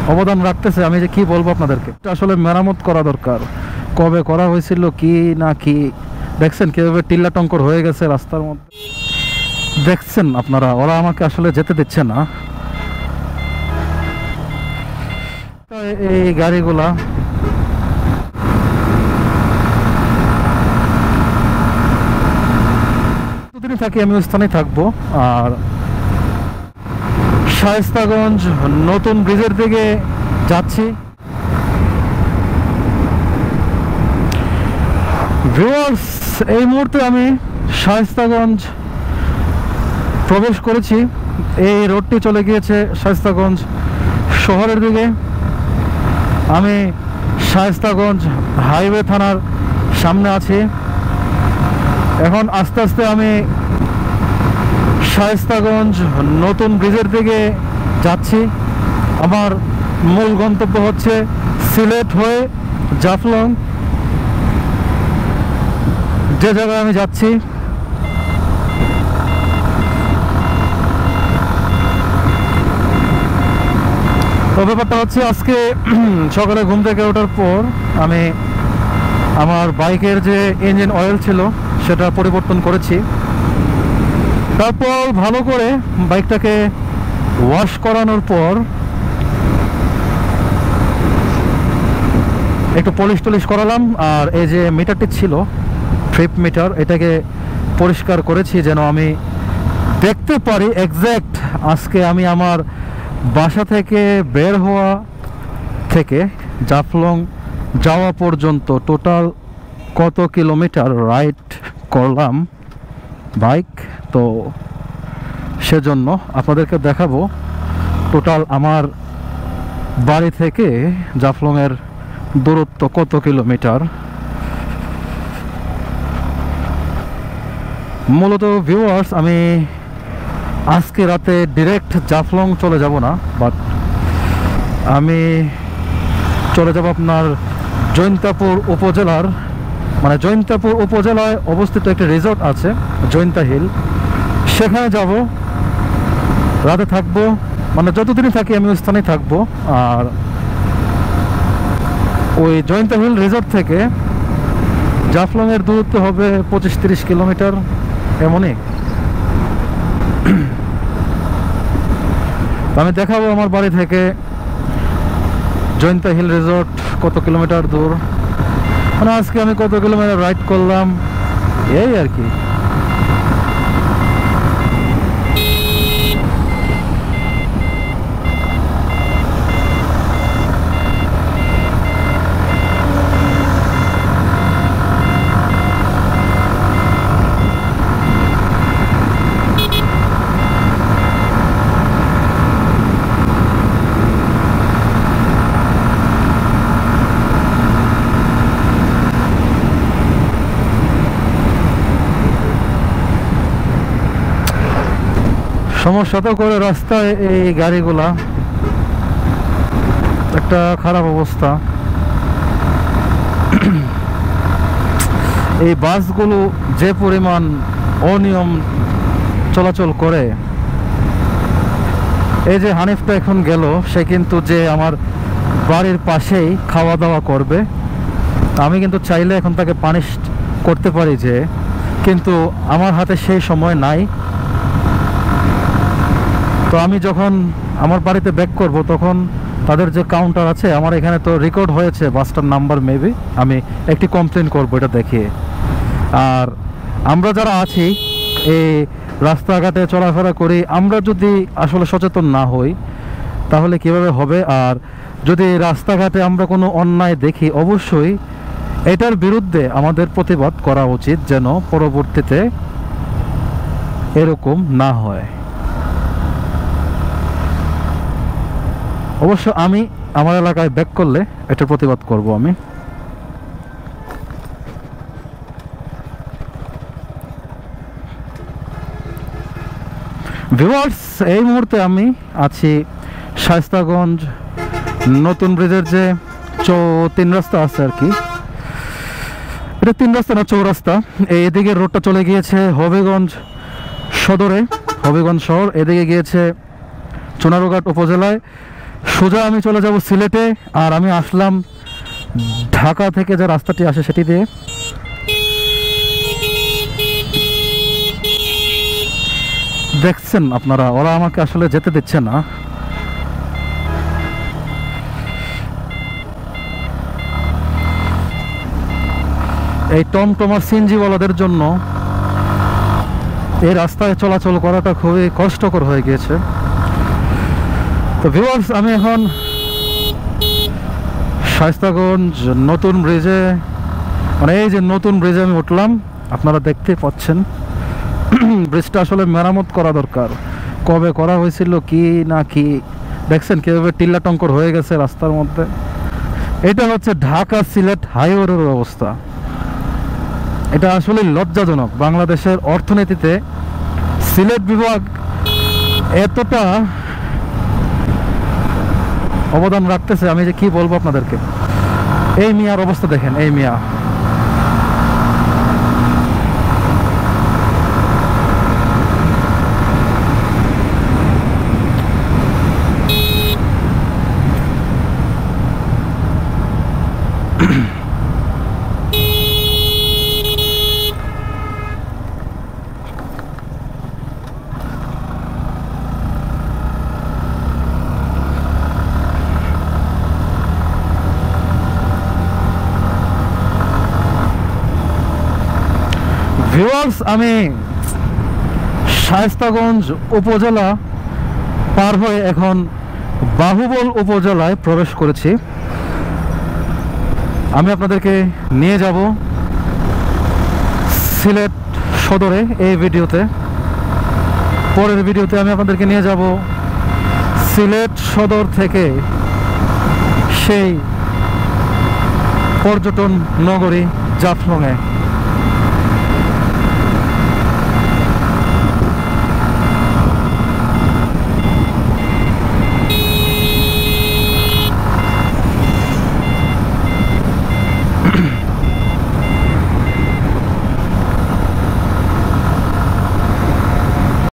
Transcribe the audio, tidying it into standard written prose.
অবদান রাখতেছে। আমি যে কি বলবো আপনাদেরকে, এটা আসলে মেরামত করা দরকার। কবে করা হয়েছিল কি না কি, দেখছেন কিভাবে টিল্লা টঙ্কর হয়ে গেছে রাস্তার মধ্যে, দেখছেন আপনারা। ওরা আমাকে আসলে যেতে দিচ্ছে না। এই গাড়িগুলা যতদিনই থাকি আমি ওই স্থানেই থাকবো। আর শায়েস্তাগঞ্জ নতুন ব্রিজের দিকে যাচ্ছি। ভিউয়ার্স, এই মুহূর্তে আমি শায়েস্তাগঞ্জ প্রবেশ করেছি। এই রোডটি চলে গিয়েছে শায়েস্তাগঞ্জ শহরের দিকে। আমি শায়েস্তাগঞ্জ হাইওয়ে থানার সামনে আছি। এখন আস্তে আস্তে আমি শায়েস্তাগঞ্জ নতুন ব্রিজের দিকে যাচ্ছি। আমার মূল গন্তব্য হচ্ছে সিলেট হয়ে জাফলং, যে জায়গায় আমি যাচ্ছি। তো ব্যাপারটা হচ্ছে, আজকে সকালে ঘুম থেকে ওঠার পর আমি আমার বাইকের যে ইঞ্জিন অয়েল ছিল সেটা পরিবর্তন করেছি। তারপর ভালো করে বাইকটাকে ওয়াশ করানোর পর একটু পলিশ টলিশ করালাম। আর এই যে মিটারটি ছিল ট্রিপ মিটার, এটাকে পরিষ্কার করেছি যেন আমি দেখতে পারি এক্স্যাক্ট আজকে আমি আমার বাসা থেকে বের হওয়া থেকে জাফলং যাওয়া পর্যন্ত টোটাল কত কিলোমিটার রাইড করলাম বাইক। তো সেজন্য আপনাদেরকে দেখাবো টোটাল আমার বাড়ি থেকে জাফলংয়ের দূরত্ব কত কিলোমিটার। মূলত ভিউয়ার্স, আমি আজকে রাতে ডিরেক্ট জাফলং চলে যাব না, বাট আমি চলে যাব আপনার জৈন্তাপুর উপজেলার, মানে জৈন্তাপুর উপজেলায় অবস্থিত একটি রিসোর্ট আছে জৈন্তা হিল, সেখানে যাব, রাতে থাকবো। মানে যতদিনই থাকি আমি ওই স্থানেই থাকবো। আর ওই জৈন্তা হিল রিসোর্ট থেকে জাফলংয়ের দূরত্ব হবে 25-30 কিলোমিটার এমনই। আমি দেখাবো আমার বাড়ি থেকে জৈন্তা হিল রিসোর্ট কত কিলোমিটার দূর, মানে আজকে আমি কত কিলোমিটার রাইড করলাম এই আর কি। সমস্যা তো করে রাস্তায় এই গাড়িগুলা, একটা খারাপ অবস্থা। এই বাসগুলো যে পরিমাণ অনিয়ম চলাচল করে। এই যে হানিফটা এখন গেল, সে কিন্তু যে আমার বাড়ির পাশেই খাওয়া দাওয়া করবে, আমি কিন্তু চাইলে এখন তাকে পানিশ করতে পারি যে, কিন্তু আমার হাতে সেই সময় নাই। তো আমি যখন আমার বাড়িতে ব্যাক করব তখন তাদের যে কাউন্টার আছে, আমার এখানে তো রেকর্ড হয়েছে বাসটার নাম্বার, মেবি আমি একটি কমপ্লেন করব এটা দেখিয়ে। আর আমরা যারা আছি এই রাস্তাঘাটে চলাফেরা করি, আমরা যদি আসলে সচেতন না হই তাহলে কিভাবে হবে। আর যদি রাস্তাঘাটে আমরা কোনো অন্যায় দেখি, অবশ্যই এটার বিরুদ্ধে আমাদের প্রতিবাদ করা উচিত, যেন পরবর্তীতে এরকম না হয়। অবশ্য আমি আমার এলাকায় ব্যাক করলে এটার প্রতিবাদ করব আমি। ভিউয়ার্স, এই মুহূর্তে আমি আছি শায়েস্তাগঞ্জ নতুন ব্রিজের যে 3 রাস্তা আছে আর কি, এটা 3 রাস্তা না, চৌরাস্তা। এইদিকে রোডটা চলে গিয়েছে হবিগঞ্জ সদরে, হবিগঞ্জ শহর। এদিকে গিয়েছে চুনারুঘাট উপজেলায়, সোজা আমি চলে যাব সিলেটে। আর আমি আসলাম ঢাকা থেকে যে রাস্তাটি আসে সেটি দিয়ে। দেখছেন আপনারা, ওরা আমাকে আসলে যেতে দিচ্ছে না। এই টমটমার সিএনজিওয়ালাদের জন্য এই রাস্তায় চলাচল করাটা খুবই কষ্টকর হয়ে গিয়েছে। তো ভিউয়ার্স, আমি এখন শায়েস্তাগঞ্জ নতুন ব্রিজে, মানে এই যে নতুন ব্রিজে আমি উঠলাম, আপনারা দেখতে পাচ্ছেন। ব্রিজটা আসলে মেরামত করা দরকার। কবে করা হয়েছিল কি না কি, দেখছেন কীভাবে টিল্লা টঙ্কর হয়ে গেছে রাস্তার মধ্যে। এটা হচ্ছে ঢাকা সিলেট হাইওয়ের অবস্থা। এটা আসলে লজ্জাজনক। বাংলাদেশের অর্থনীতিতে সিলেট বিভাগ এতটা অবদান রাখতেছে, আমি যে কি বলবো আপনাদেরকে। এই মিয়ার অবস্থা দেখেন, এই মিয়া। ভিউয়ার্স, আমি শায়েস্তাগঞ্জ উপজেলা পার হয়ে এখন বাহুবল উপজেলায় প্রবেশ করেছি। আমি আপনাদেরকে নিয়ে যাব সিলেট সদরে এই ভিডিওতে। পরের ভিডিওতে আমি আপনাদেরকে নিয়ে যাব সিলেট সদর থেকে সেই পর্যটন নগরী জাফলংয়ে।